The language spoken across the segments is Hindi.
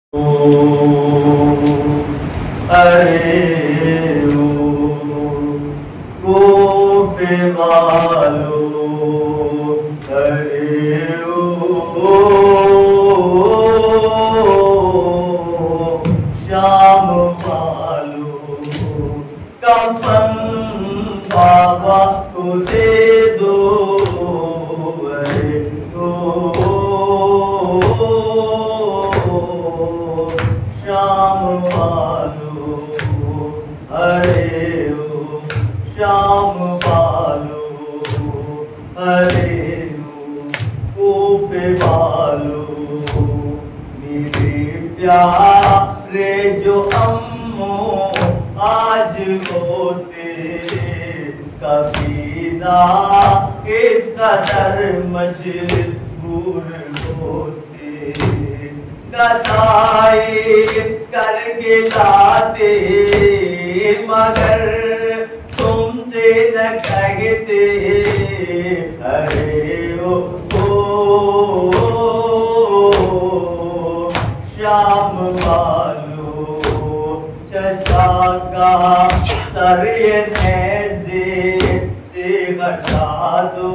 अरे कोफे वालो, अरे शाम वालो, कफन बाबा को दे दो। अरे शाम वालो, अरे ओ शाम वालो, अरे ओ कोफे वालो, मेरे प्यारे जो अम्मो आज होते कभी ना इस कदर मजबूर होते, गदाई करके लाते मगर तुमसे न कहते। अरे ओ शाम वालो, चचा का सर ये नेज़े से हटा दो,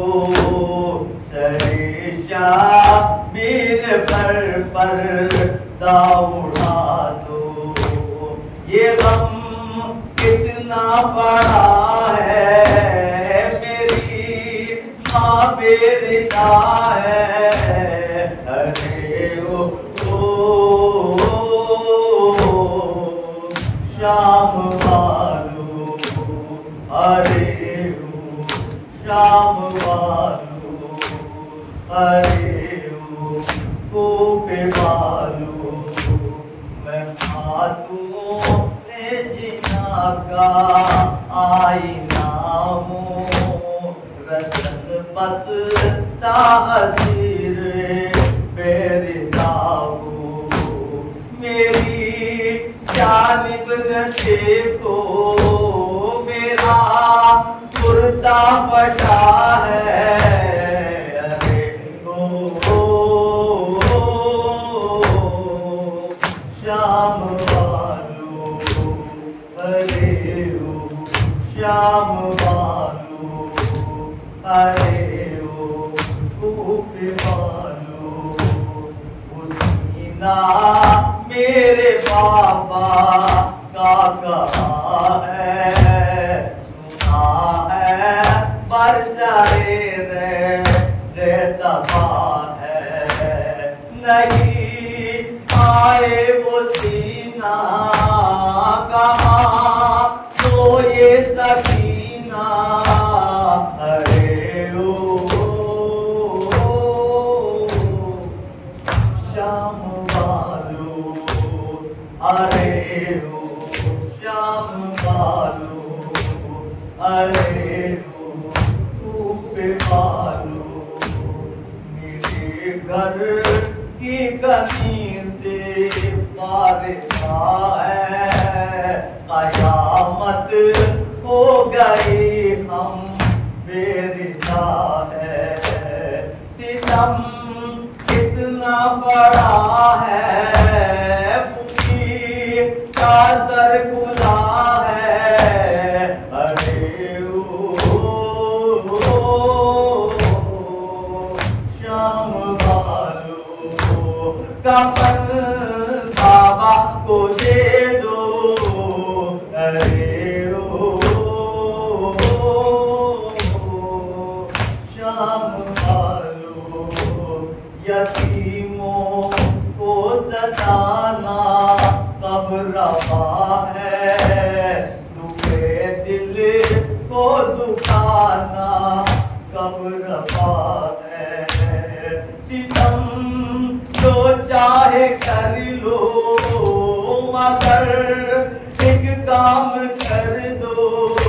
सरे शाबीर पर उड़ा दो। ये गम कितना बड़ा है, मेरी माँ बेरिदा है। अरे ओ शाम वालो, अरे ओ शाम वालो, अरे ओ कोफे वालो, मैं खातून ने जिना का आईना हूँ, रसन बस तासीर बेरिदा हूँ। मेरी जानिब न देखो, मेरा कुर्ता फटा है। अरे शाम वालो, अरे ओ शाम वालो, अरे ओ कोफे वालो, उसीना मेरे पापा का कहा है, सुना है बरसरे तबा है। नहीं आए वो सीना, कहाँ तो ये सकीना। अरे ओ शाम वालो, अरे ओ शाम वालो, अरे ओ कोफे वालो, मेरे घर की कमी से पारता है, कयामत हो गई हम बेरिदा है। सितम कितना बड़ा है, फूकी का सर खुला है। अरे ओ शाम वालो, कफन बाबा को दे दो। अरे ओ शाम वालो, यतीमों को सताना कब रवा है, दुखे दिल को दुखाना कब रवा है। सितम जो चाहे कर लो, मगर एक काम कर दो।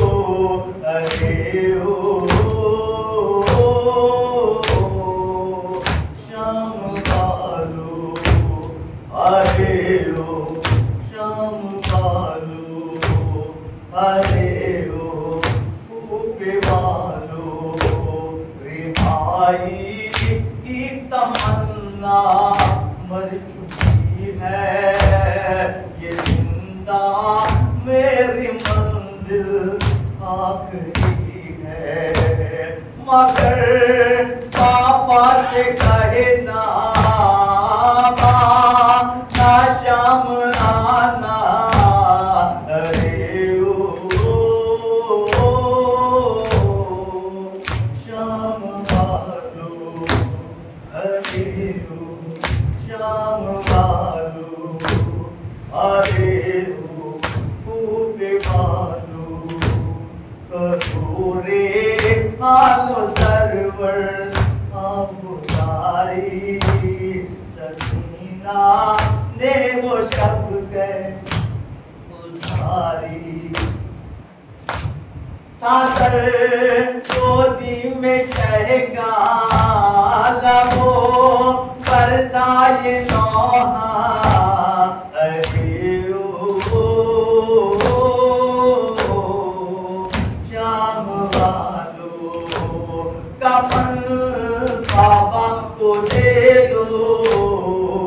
अरे ओ शाम वालो, अरे ओ शाम वालो, अरे ओ कोफे वालो, रिहाई की तमन्ना मर चुकी है। आखिरी है, मगर पापा से कहे ना शाम आना। अरे शाम वालो, अरे शाम वालो, अरे खूबे वालो, करो रे आनो सरवर आबुदारी। सकीना ने वो शब के उधारी, सागर गोदी में शहगा लबो करता ये नौहा। अरे शाम वालो, कफन बाबा को दे दो,